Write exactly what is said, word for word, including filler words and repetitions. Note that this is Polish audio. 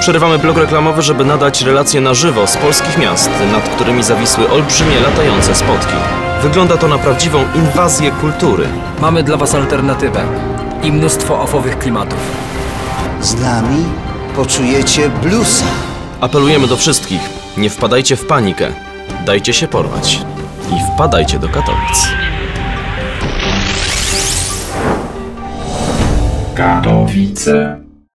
Przerywamy blok reklamowy, żeby nadać relacje na żywo z polskich miast, nad którymi zawisły olbrzymie latające spotki. Wygląda to na prawdziwą inwazję kultury. Mamy dla Was alternatywę i mnóstwo ofowych klimatów. Z nami poczujecie bluesa. Apelujemy do wszystkich, nie wpadajcie w panikę, dajcie się porwać i wpadajcie do Katowic. Katowice.